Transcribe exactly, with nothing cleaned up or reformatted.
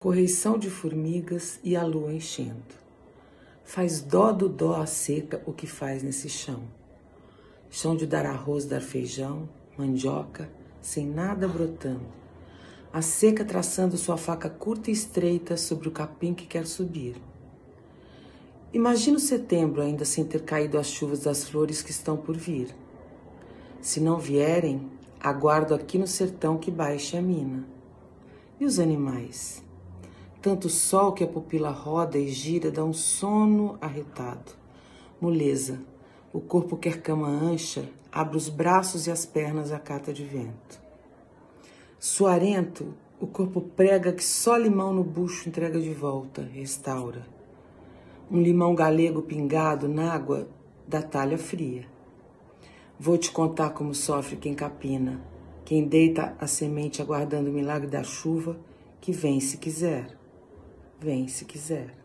correição de formigas e a lua enchendo. Faz dó do dó a seca o que faz nesse chão. Chão de dar arroz, dar feijão, mandioca, sem nada brotando. A seca traçando sua faca curta e estreita sobre o capim que quer subir. Imagina o setembro ainda sem ter caído as chuvas das flores que estão por vir. Se não vierem, aguardo aqui no sertão que baixe a mina. E os animais? Tanto sol que a pupila roda e gira dá um sono arretado. Moleza, o corpo quer cama ancha, abre os braços e as pernas à cata de vento. Suarento, o corpo prega que só limão no bucho entrega de volta, restaura. Um limão galego pingado na água da talha fria. Vou te contar como sofre quem capina, quem deita a semente aguardando o milagre da chuva, que vem se quiser, vem se quiser.